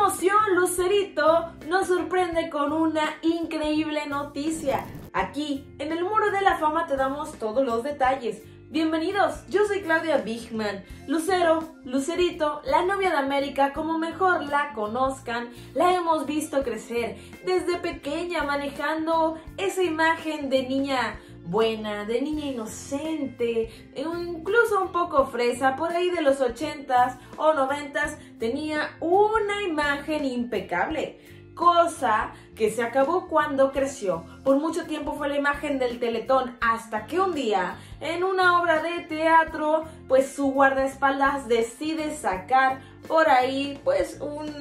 emoción! Lucerito nos sorprende con una increíble noticia. Aquí, en el Muro de la Fama, te damos todos los detalles. Bienvenidos, yo soy Claudia Bigman. Lucero, Lucerito, la novia de América, como mejor la conozcan, la hemos visto crecer desde pequeña manejando esa imagen de niña buena, de niña inocente, incluso un poco fresa. Por ahí de los 80s o 90s tenía una imagen impecable, cosa que se acabó cuando creció. Por mucho tiempo fue la imagen del Teletón, hasta que un día, en una obra de teatro, pues su guardaespaldas decide sacar por ahí pues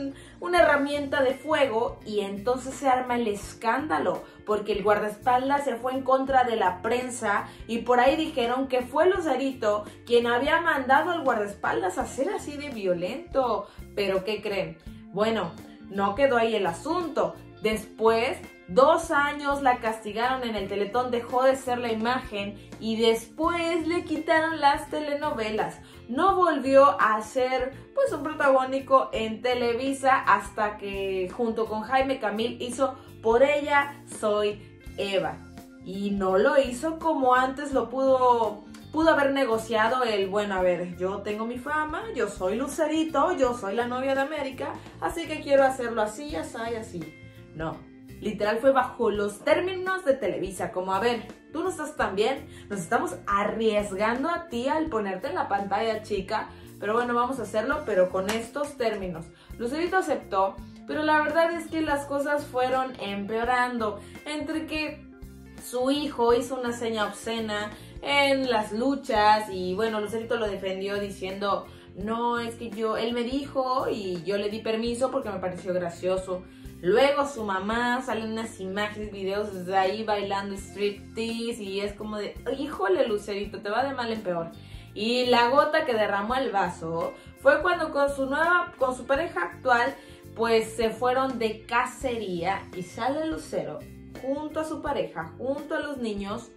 una herramienta de fuego, y entonces se arma el escándalo porque el guardaespaldas se fue en contra de la prensa y por ahí dijeron que fue Lucerito quien había mandado al guardaespaldas a ser así de violento. Pero ¿qué creen? Bueno, no quedó ahí el asunto. Después, 2 años la castigaron en el Teletón, dejó de ser la imagen y después le quitaron las telenovelas. No volvió a ser pues un protagónico en Televisa hasta que junto con Jaime Camil hizo Por ella soy Eva. Y no lo hizo como antes lo pudo haber negociado el, bueno, a ver, yo tengo mi fama, yo soy Lucerito, yo soy la novia de América, así que quiero hacerlo así, así y así. No, literal fue bajo los términos de Televisa, como, a ver, tú no estás tan bien, nos estamos arriesgando a ti al ponerte en la pantalla, chica, pero bueno, vamos a hacerlo, pero con estos términos. Lucerito aceptó, pero la verdad es que las cosas fueron empeorando, entre que su hijo hizo una seña obscena en las luchas y bueno, Lucerito lo defendió diciendo, no, es que él me dijo y yo le di permiso porque me pareció gracioso. Luego su mamá sale en unas imágenes, videos desde ahí bailando striptease y es como de, híjole Lucerito, te va de mal en peor. Y la gota que derramó el vaso fue cuando con su pareja actual pues se fueron de cacería y sale Lucero junto a su pareja, junto a los niños,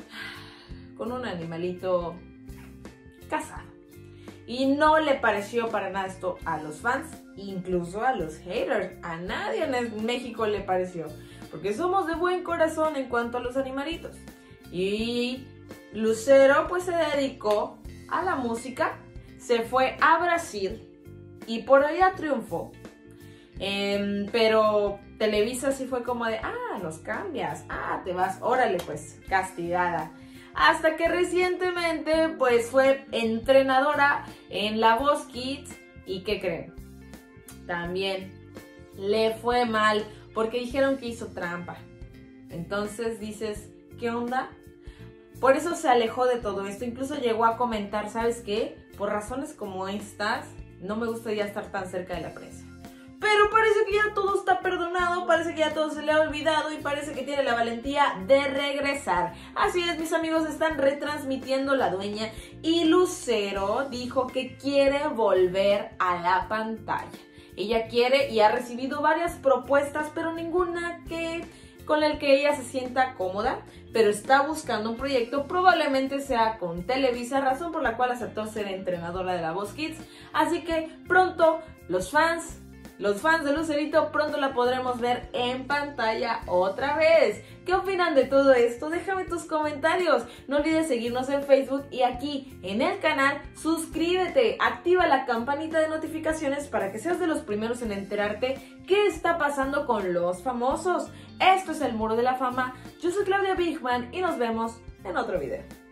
con un animalito casado. Y no le pareció para nada esto a los fans, incluso a los haters. A nadie en México le pareció, porque somos de buen corazón en cuanto a los animalitos. Y Lucero pues se dedicó a la música, se fue a Brasil y por allá triunfó. Pero Televisa sí fue como de, los cambias, te vas, órale pues, castigada. Hasta que recientemente pues fue entrenadora en La Voz Kids y ¿qué creen? También le fue mal porque dijeron que hizo trampa. Entonces dices, ¿qué onda? Por eso se alejó de todo esto, incluso llegó a comentar, ¿sabes qué? Por razones como estas, no me gustaría estar tan cerca de la prensa. Pero parece que ya todo está perdonado, parece que ya todo se le ha olvidado y parece que tiene la valentía de regresar. Así es, mis amigos, están retransmitiendo La Dueña y Lucero dijo que quiere volver a la pantalla. Ella quiere y ha recibido varias propuestas, pero ninguna con el que ella se sienta cómoda, pero está buscando un proyecto, probablemente sea con Televisa, razón por la cual aceptó ser entrenadora de La Voz Kids. Así que pronto los fans de Lucerito pronto la podremos ver en pantalla otra vez. ¿Qué opinan de todo esto? Déjame tus comentarios. No olvides seguirnos en Facebook y aquí en el canal. Suscríbete, activa la campanita de notificaciones para que seas de los primeros en enterarte qué está pasando con los famosos. Esto es el Muro de la Fama. Yo soy Claudia Bigman y nos vemos en otro video.